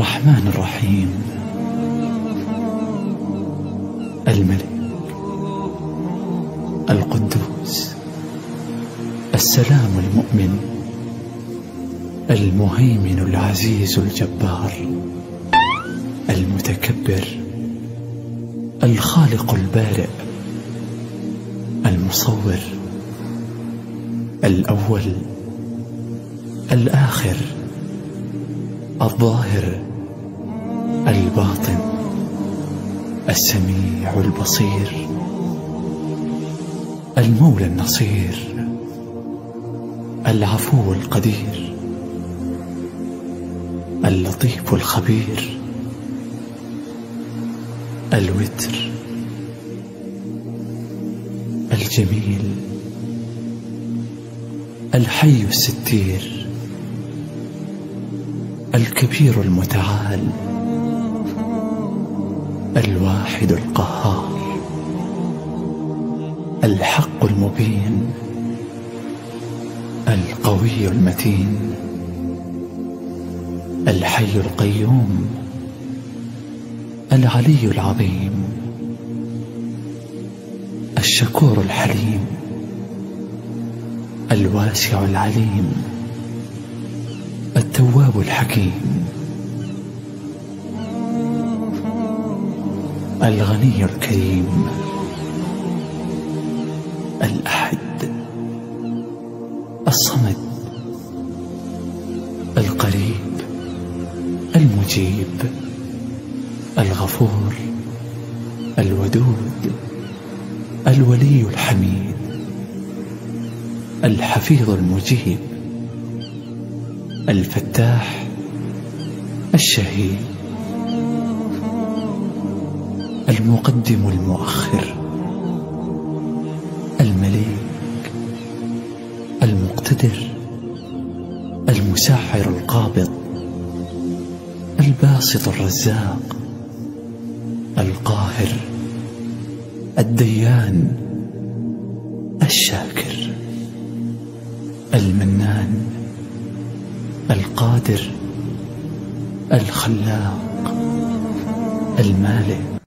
الرحمن الرحيم، الملك القدوس السلام المؤمن المهيمن العزيز الجبار المتكبر الخالق البارئ المصور الأول الآخر الظاهر الباطن السميع البصير المولى النصير العفو القدير اللطيف الخبير الوتر الجميل الحي الستير الكبير المتعال الواحد القهار الحق المبين القوي المتين الحي القيوم العلي العظيم الشكور الحليم الواسع العليم التواب الحكيم الغني الكريم الأحد الصمد القريب المجيب الغفور الودود الولي الحميد الحفيظ المجيب الفتاح الشهيد المقدم المؤخر المليك المقتدر المسعر القابض الباسط الرزاق القاهر الديان الشاكر المنان القادر الخلاق المالك